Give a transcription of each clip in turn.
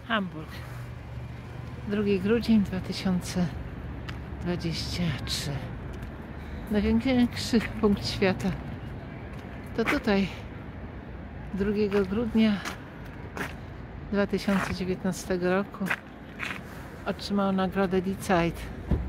Hamburg. 2 grudzień 2023. Największy punkt świata to tutaj 2 grudnia 2019 roku otrzymał nagrodę Die Zeit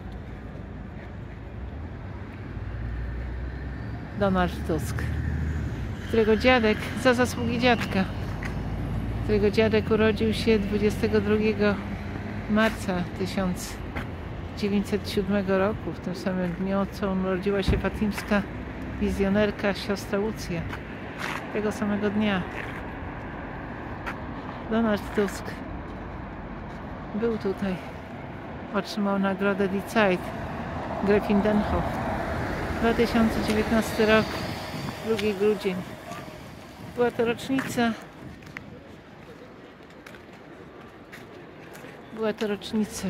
Donald Tusk, którego dziadek, za zasługi dziadka, którego dziadek urodził się 22 marca 1907 roku, w tym samym dniu, co urodziła się fatimska wizjonerka siostra Łucja. Tego samego dnia Donald Tusk był tutaj, otrzymał nagrodę Die Zeit Gräfin Dönhoff. 2019 rok, 2 grudzień. Była to rocznica Była to rocznica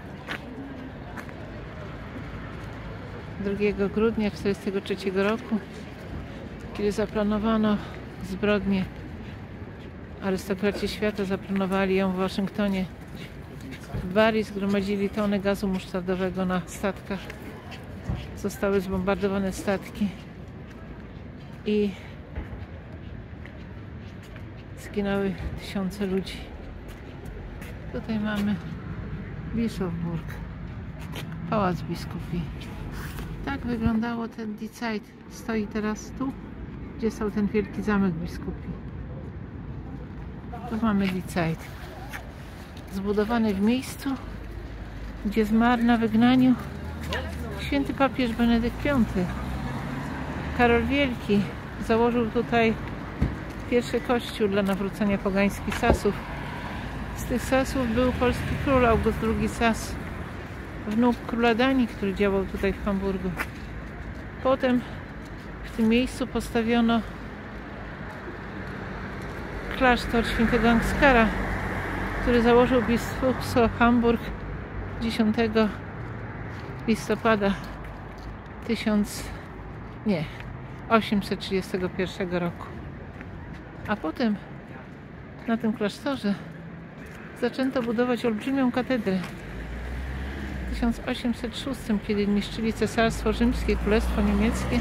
2 grudnia 1943 roku, kiedy zaplanowano zbrodnię. Arystokraci świata zaplanowali ją w Waszyngtonie. W Bari zgromadzili tony gazu musztardowego na statkach. Zostały zbombardowane statki i zginęły tysiące ludzi. Tutaj mamy Bischofsburg, Pałac Biskupi. Tak wyglądało ten Die Zeit. Stoi teraz tu, gdzie stał ten wielki zamek biskupi. Tu mamy Die Zeit. Zbudowany w miejscu, gdzie zmarł na wygnaniu święty papież Benedykt V. Karol Wielki założył tutaj pierwszy kościół dla nawrócenia pogańskich Sasów. Z tych Sasów był polski król August II Sas, wnuk króla Danii, który działał tutaj w Hamburgu. Potem w tym miejscu postawiono klasztor świętego Angskara, który założył biskupstwo Hamburg 10 listopada 1831 roku. A potem na tym klasztorze zaczęto budować olbrzymią katedrę. W 1806, kiedy niszczyli Cesarstwo Rzymskie, Królestwo Niemieckie,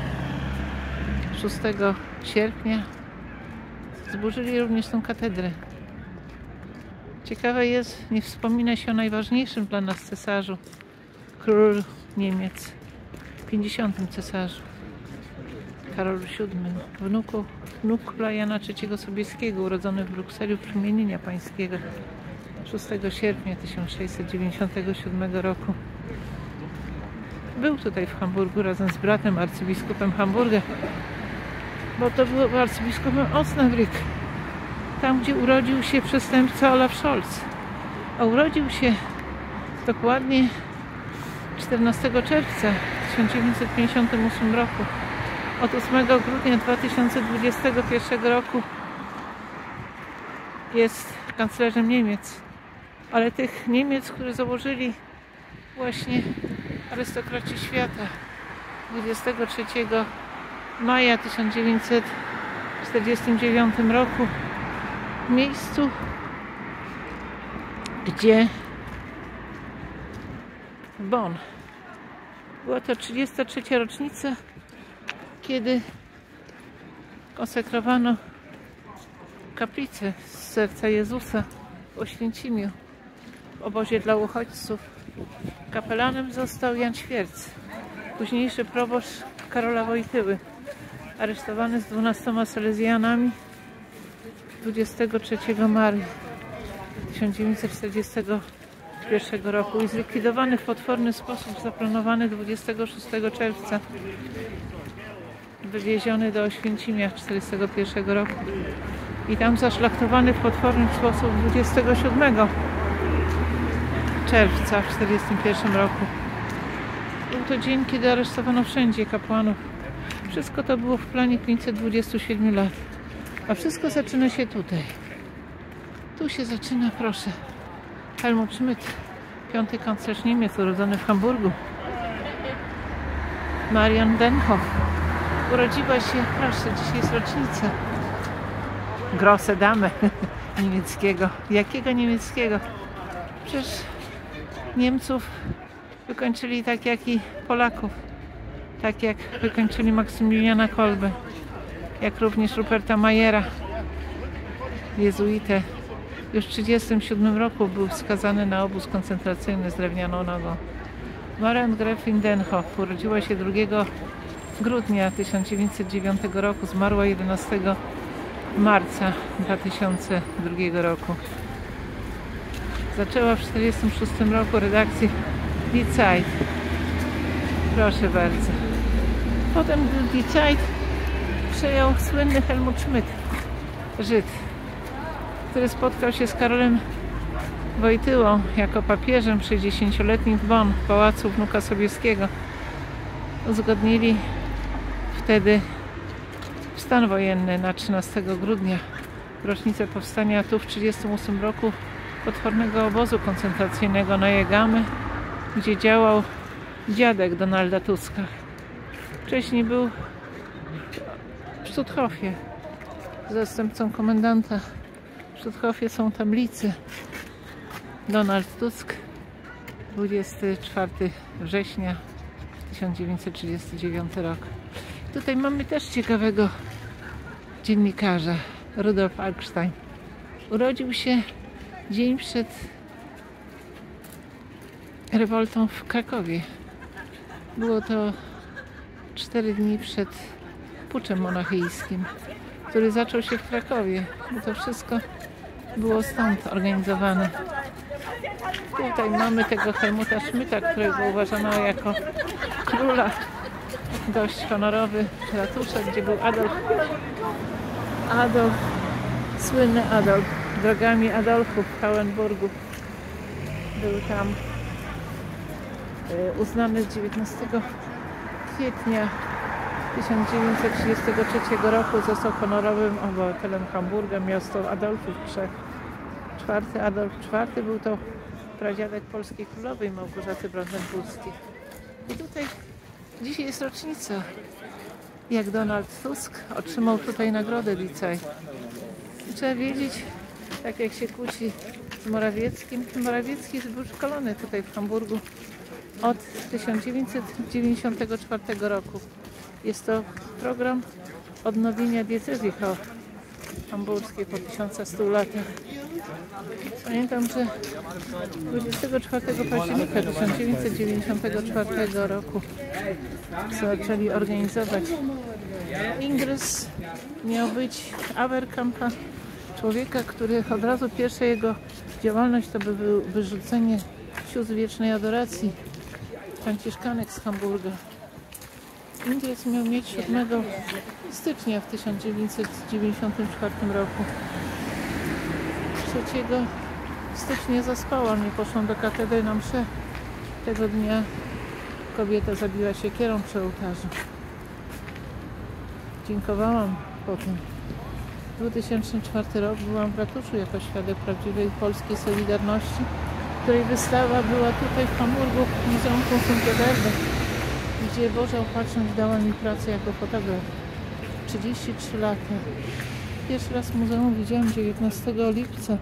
6 sierpnia zburzyli również tę katedrę. Ciekawe jest, nie wspomina się o najważniejszym dla nas cesarzu, królu Niemiec, 50. cesarzu, Karolu VII, wnuk króla Jana III Sobieskiego, urodzony w Brukseli w imienia pańskiego 6 sierpnia 1697 roku. Był tutaj w Hamburgu razem z bratem, arcybiskupem Hamburga, bo to był arcybiskupem Osnabrück, tam gdzie urodził się przestępca Olaf Scholz. A urodził się dokładnie 14 czerwca 1958 roku. Od 8 grudnia 2021 roku jest kanclerzem Niemiec. Ale tych Niemiec, które założyli właśnie arystokraci świata 23 maja 1949 roku w miejscu, gdzie w Bonn. Była to 33. rocznica, kiedy konsekrowano kaplicę z serca Jezusa w Oświęcimiu, w obozie dla uchodźców. Kapelanem został Jan Świerc, późniejszy proboszcz Karola Wojtyły, aresztowany z 12 salezjanami 23 maja 1941 roku i zlikwidowany w potworny sposób zaplanowany 26 czerwca. Wywieziony do Oświęcimia 1941 roku i tam zaszlachtowany w potworny sposób 27 czerwca w 1941 roku. Był to dzień, kiedy aresztowano wszędzie kapłanów. Wszystko to było w planie 527 lat. A wszystko zaczyna się tutaj. Tu się zaczyna, proszę. Helmut Schmidt, 5. kanclerz Niemiec, urodzony w Hamburgu. Marian Dönhoff urodziła się, proszę, dzisiaj jest rocznica. Große Dame, niemieckiego. Jakiego niemieckiego? Przecież Niemców wykończyli tak jak i Polaków. Tak jak wykończyli Maksymiliana Kolbę. Jak również Ruperta Mayera, jezuitę. Już w 1937 roku był skazany na obóz koncentracyjny z drewnianą nogą. Marion Gräfin Denhoff urodziła się 2 grudnia 1909 roku. Zmarła 11 marca 2002 roku. Zaczęła w 1946 roku redakcję Die Zeit. Proszę bardzo. Potem Die Zeit przejął słynny Helmut Schmidt, Żyd, który spotkał się z Karolem Wojtyłą jako papieżem 60-letnim w Bonn, w pałacu wnuka Sobieskiego. Uzgodnili wtedy stan wojenny na 13 grudnia, w rocznicę powstania tu w 1938 roku potwornego obozu koncentracyjnego na Jagamy, gdzie działał dziadek Donalda Tuska. Wcześniej był w Stutthofie zastępcą komendanta. W Stutthofie są tablice. Donald Tusk, 24 września 1939 rok. Tutaj mamy też ciekawego dziennikarza, Rudolf Augstein. Urodził się dzień przed rewoltą w Krakowie. Było to 4 dni przed puczem monachijskim, który zaczął się w Krakowie. To wszystko było stąd organizowane. Tutaj mamy tego Helmuta Schmidta, którego uważano jako króla. Dość honorowy ratusza, gdzie był Adolf, słynny Adolf, drogami Adolfu w Hauenburgu. Był tam uznany 19 kwietnia 1933 roku. Został honorowym obywatelem Hamburga, miasto Adolfów Trzech. Adolf IV był to pradziadek polskiej królowej Małgorzaty Brandenburskiej. I tutaj dzisiaj jest rocznica, jak Donald Tusk otrzymał tutaj nagrodę Die Zeit. I trzeba wiedzieć, tak jak się kłóci z Morawieckim, Morawiecki był szkolony tutaj w Hamburgu od 1994 roku. Jest to program odnowienia diecezji hamburskiej po 1100 latach. Pamiętam, że 24 października 1994 roku zaczęli organizować ingres. Miał być Aberkampa, człowieka, który od razu pierwsza jego działalność to by było wyrzucenie sióstr wiecznej adoracji, franciszkanek z Hamburga. Ingres miał mieć 7 stycznia w 1994 roku. 3 stycznia zaspałam, nie poszłam do katedry na mszę. Tego dnia kobieta zabiła siekierą przy ołtarzu. Dziękowałam potem. 2004 rok byłam w ratuszu jako świadek prawdziwej polskiej Solidarności, której wystawa była tutaj w Hamburgu w Muzeum Kunstwerke, gdzie Boża Opatrzność dała mi pracę jako fotograf. 33 lata. Pierwszy raz w muzeum widziałam 19 lipca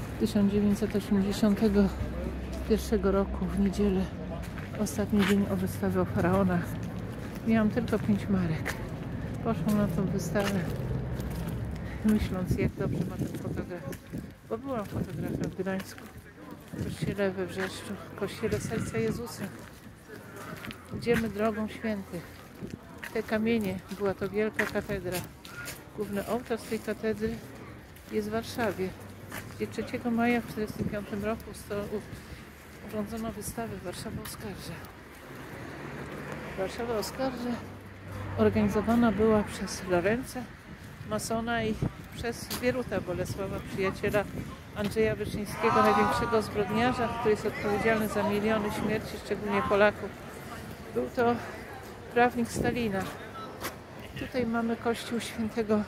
1981 roku w niedzielę. Ostatni dzień o wystawie o faraonach. Miałam tylko 5 marek. Poszłam na tą wystawę, myśląc, jak dobrze ma ten fotograf. Bo byłam fotografem w Gdańsku, w kościele we Wrzeszczu, w kościele Serca Jezusa. Idziemy drogą świętych. Te kamienie, była to wielka katedra. Główny ołtarz tej katedry jest w Warszawie, gdzie 3 maja w 1945 roku urządzono wystawę Warszawa oskarża. Warszawa oskarża organizowana była przez Lorenza, masona i przez Bieruta Bolesława, przyjaciela Andrzeja Wyszyńskiego, największego zbrodniarza, który jest odpowiedzialny za miliony śmierci, szczególnie Polaków. Był to prawnik Stalina. Tutaj mamy kościół świętego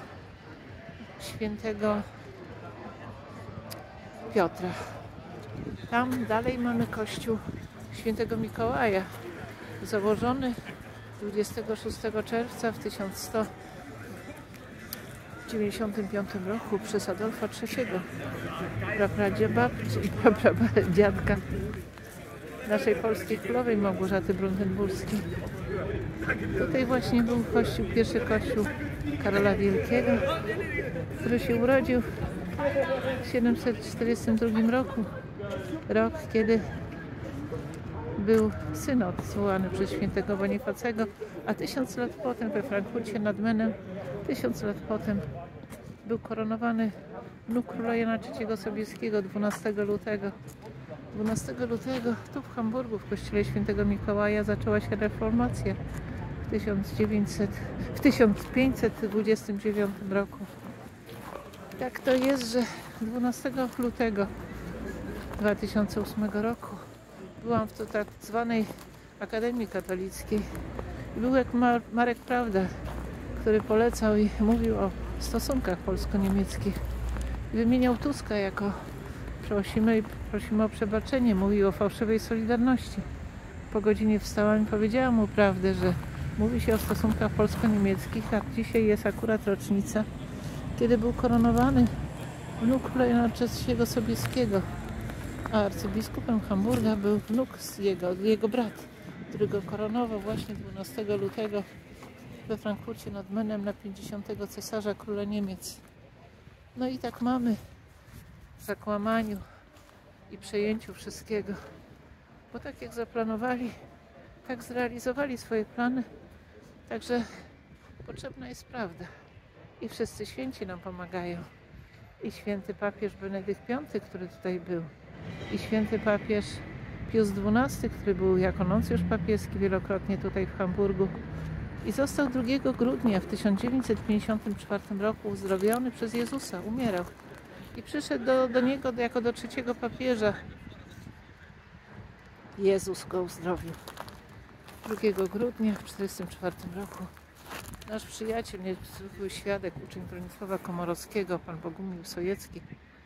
Piotra. Tam dalej mamy kościół świętego Mikołaja, założony 26 czerwca w 1100 w 95 roku przez Adolfa III, dziadka naszej polskiej królowej Małgorzaty Brundenburskiej. Tutaj właśnie był kościół, pierwszy kościół Karola Wielkiego, który się urodził w 742 roku. Rok, kiedy był synod zwołany przez świętego Bonifacego, a 1000 lat potem we Frankfurcie nad Menem, 1000 lat potem był koronowany wnuk króla Jana III Sobieskiego 12 lutego. 12 lutego tu w Hamburgu w kościele świętego Mikołaja zaczęła się reformacja w 1529 roku. Tak to jest, że 12 lutego 2008 roku byłam w tak zwanej Akademii Katolickiej i był jak Marek Prawda, który polecał i mówił o stosunkach polsko-niemieckich. Wymieniał Tuska jako prosimy o przebaczenie, mówił o fałszywej solidarności. Po godzinie wstałam i powiedziałam mu prawdę, że mówi się o stosunkach polsko-niemieckich, a dzisiaj jest akurat rocznica, kiedy był koronowany wnuk króla Jana III Sobieskiego, a arcybiskupem Hamburga był wnuk jego brat, który go koronował właśnie 12 lutego we Frankfurcie nad Menem na 50. cesarza króla Niemiec. No i tak mamy w zakłamaniu i przejęciu wszystkiego, bo tak jak zaplanowali, tak zrealizowali swoje plany, także potrzebna jest prawda i wszyscy święci nam pomagają. I święty papież Benedykt V, który tutaj był, i święty papież Pius XII, który był jako nuncjusz papieski wielokrotnie tutaj w Hamburgu i został 2 grudnia w 1954 roku uzdrowiony przez Jezusa, umierał i przyszedł do niego jako do 3. papieża. Jezus go uzdrowił. 2 grudnia w 1944 roku nasz przyjaciel, niezwykły świadek, uczeń Bronisława Komorowskiego, pan Bogumił Sojecki,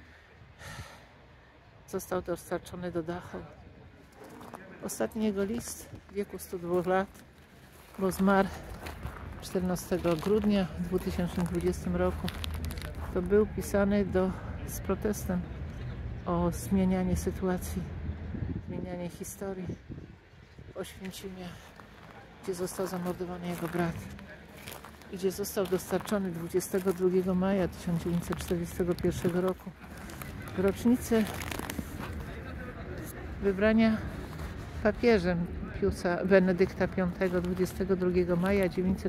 został dostarczony do Dachau. Ostatni jego list w wieku 102 lat, bo zmarł 14 grudnia w 2020 roku, to był pisany z protestem o zmienianie sytuacji, zmienianie historii w Oświęcimie, gdzie został zamordowany jego brat i gdzie został dostarczony 22 maja 1941 roku w rocznicę wybrania papieżem Benedykta V 22 maja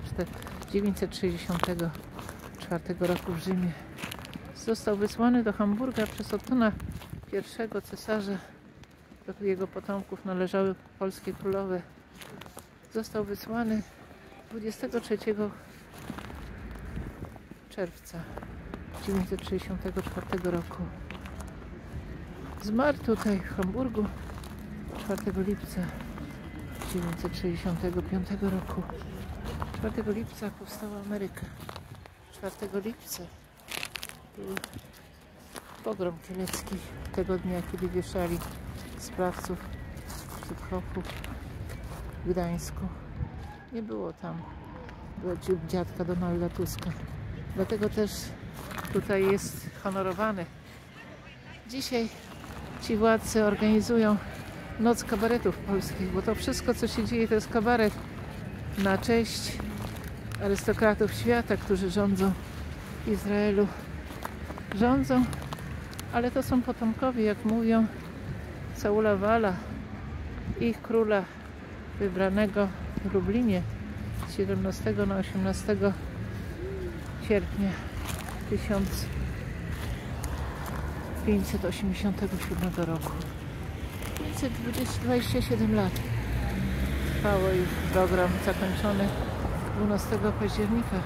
964 roku w Rzymie. Został wysłany do Hamburga przez Ottona I, cesarza. Do jego potomków należały polskie królowe. Został wysłany 23 czerwca 1964 roku. Zmarł tutaj w Hamburgu 4 lipca 1965 roku. 4 lipca powstała Ameryka. 4 lipca był pogrom kielecki tego dnia, kiedy wieszali sprawców hip-hopu w Gdańsku. Nie było tam dziadka Donalda Tuska. Dlatego też tutaj jest honorowany. Dzisiaj ci władcy organizują Noc Kabaretów Polskich, bo to wszystko, co się dzieje, to jest kabaret na cześć arystokratów świata, którzy rządzą w Izraelu. Rządzą, ale to są potomkowie, jak mówią, Saula Wala, ich króla wybranego w Lublinie z 17 na 18 sierpnia 1587 roku. 527 lat trwało ich program zakończony 12 października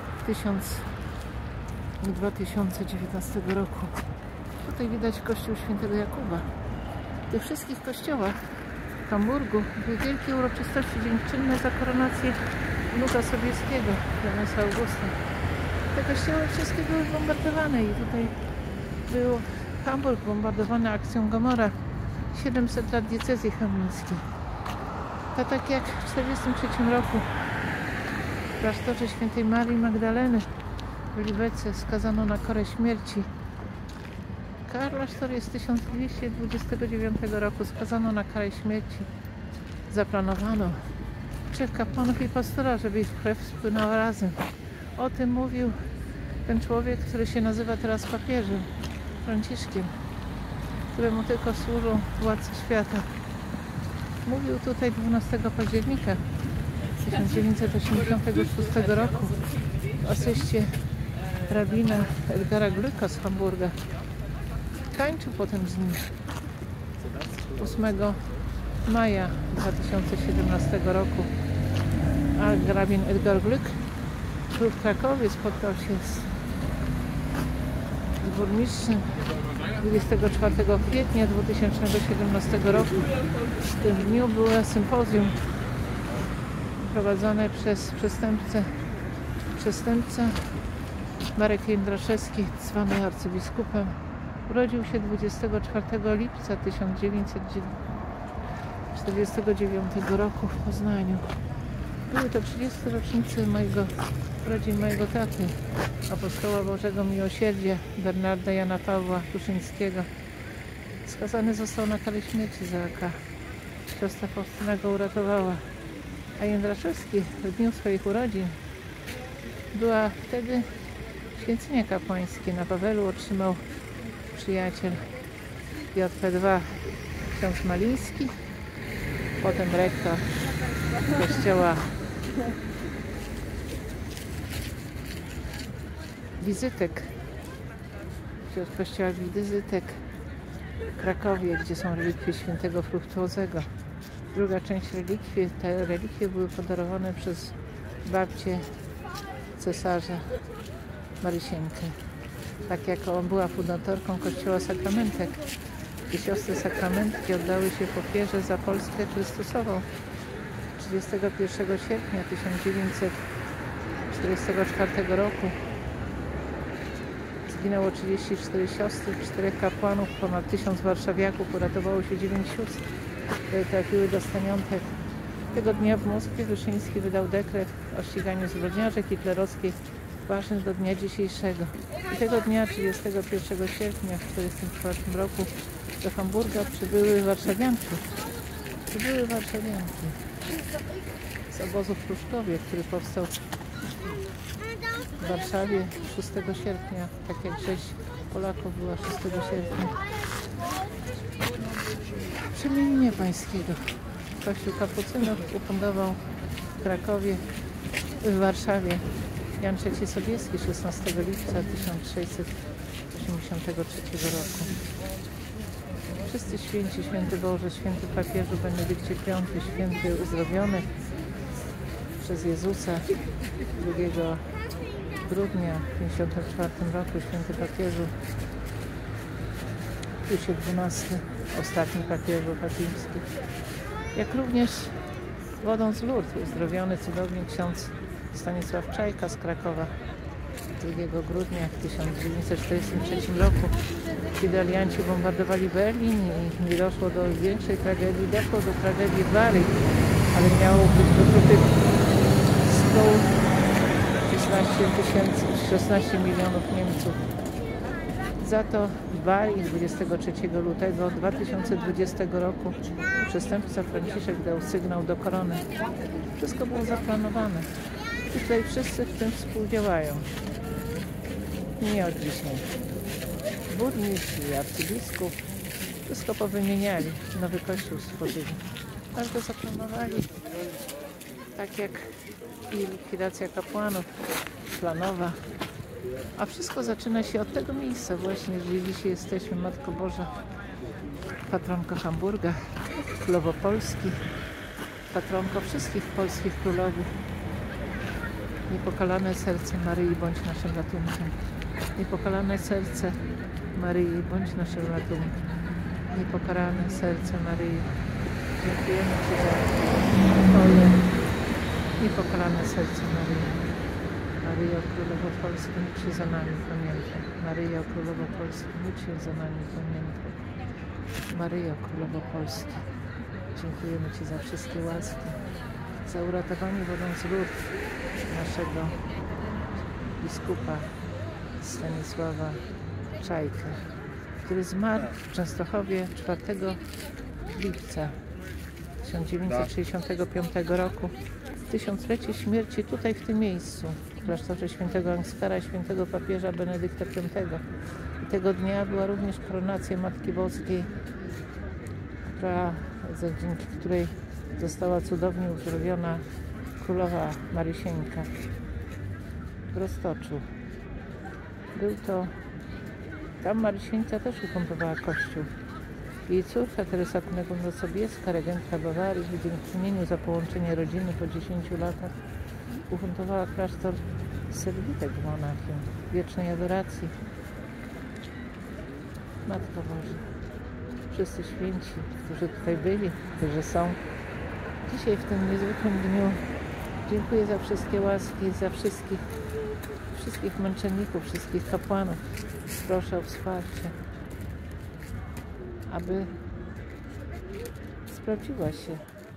2019 roku. Tutaj widać kościół świętego Jakuba. W tych wszystkich kościołach w Hamburgu były wielkie uroczystości dziękczynne za koronację wnuka Sobieskiego, Janesa Augusta. Te kościoły wszystkie były bombardowane i tutaj był Hamburg bombardowany akcją Gomora. 700 lat diecezji chełmińskiej. To tak jak w 1943 roku w klasztorze świętej Marii Magdaleny w Libece skazano na karę śmierci. Klasztor jest z 1229 roku. Skazano na karę śmierci. Zaplanowano 3 kapłanów i pastora, żeby ich krew spłynęła razem. O tym mówił ten człowiek, który się nazywa teraz papieżem, Franciszkiem, któremu tylko służą władcy świata. Mówił tutaj 12 października 1986 roku o asyście rabina Edgara Glücka z Hamburga. Tańczył potem z nim 8 maja 2017 roku, a rabin Edgar Glück był w Krakowie, spotkał się z burmistrzem 24 kwietnia 2017 roku. W tym dniu było sympozjum prowadzone przez przestępcę Marek Jędraszewski, zwany arcybiskupem. Urodził się 24 lipca 1949 roku w Poznaniu. Były to 30 rocznice urodzin mojego taty, apostoła Bożego Miłosierdzia Bernarda Jana Pawła Tuszyńskiego. Skazany został na karę śmierci za AK. Siostra Faustyna go uratowała. A Jędraszewski w dniu swoich urodzin była wtedy święcenie kapłańskie. Na Wawelu otrzymał przyjaciel JP2 ksiądz Maliński, potem rektor kościoła Wizytek, kościoła Wizytek w Krakowie, gdzie są relikwie świętego Fructuozego. Druga część relikwii, te relikwie były podarowane przez babcię cesarza Marysieńkę. Tak jak on była fundatorką kościoła Sakramentek. I siostry Sakramentki oddały się w ofierze za Polskę Chrystusową. 31 sierpnia 1944 roku zginęło 34 siostry, 4 kapłanów, ponad 1000 warszawiaków, uratowało się 9 sióstr, które trafiły do staniątek. Tego dnia w Moskwie Wyszyński wydał dekret o ściganiu zbrodniarzy hitlerowskich, ważny do dnia dzisiejszego. I tego dnia, 31 sierpnia 1944 roku, do Hamburga przybyły warszawianki. Z obozu w Pruszkowie, który powstał w Warszawie 6 sierpnia, tak jak rzeź Polaków była 6 sierpnia. Przemienienie pańskiego. Kościół kapucynów ufundował w Krakowie, w Warszawie Jan III Sobieski 16 lipca 1683 roku. Wszyscy święci, święty Boże, święty papieżu Benedykcie V, święty uzdrowiony przez Jezusa 2 grudnia w 1954 roku, święty papieżu Piusie XII, ostatni papieżu fatimski. Jak również wodą z Lourdes uzdrowiony cudownie ksiądz Stanisław Czajka z Krakowa 2 grudnia w 1943 roku, kiedy alianci bombardowali Berlin i nie doszło do większej tragedii, doszło do tragedii w Bari, ale miało być wytrupych 16 milionów Niemców. Za to w Bari 23 lutego 2020 roku przestępca Franciszek dał sygnał do korony. Wszystko było zaplanowane. I tutaj wszyscy w tym współdziałają. Nie od dzisiaj. Burmistrz i arcybiskup wszystko powymieniali. Nowy kościół stworzyli. Każdy zaplanowali. Tak jak i likwidacja kapłanów planowa. A wszystko zaczyna się od tego miejsca właśnie, że dzisiaj jesteśmy. Matko Boża, patronko Hamburga, królowo Polski, patronko wszystkich polskich królowych. Niepokalane serce Maryi, bądź naszym ratunkiem. Niepokalane serce Maryi, bądź naszym ratunkiem. Niepokalane serce Maryi. Dziękujemy Ci za Twoje niepokalane serce Maryi. Maryjo Królowo Polski, módl się za nami, pamiętaj. Maryjo Królowo Polski, módl się za nami, pamiętaj. Maryjo Królowo Polski, dziękujemy Ci za wszystkie łaski, za uratowanie wodą z Lourdes naszego biskupa Stanisława Czajkę, który zmarł w Częstochowie 4 lipca 1965 roku. Tysiąclecie śmierci tutaj w tym miejscu, w klasztorze świętego Angskara i świętego papieża Benedykta V. I tego dnia była również koronacja Matki Boskiej, dzięki której została cudownie uzdrowiona królowa Marysieńka w Roztoczu. Tam Marysieńca też upompowała kościół. Jej córka Teresa Kunegonda-Sobieska, regentka Bawarii, w dziękczynieniu za połączenie rodziny po 10 latach ufuntowała klasztor Serwitek w Monachium, wiecznej adoracji. Matko Boża, wszyscy święci, którzy tutaj byli, którzy są dzisiaj w tym niezwykłym dniu, dziękuję za wszystkie łaski, za wszystkich męczenników, wszystkich kapłanów. Proszę o wsparcie, aby sprawdziła się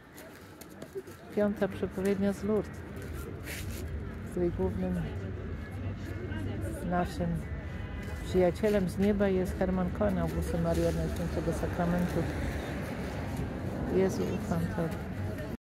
5. przepowiednia z Lourdes, której głównym naszym przyjacielem z nieba jest Herman Cohen, Augusty Mariana Świętego Sakramentu. Jezu, ufam Tobie.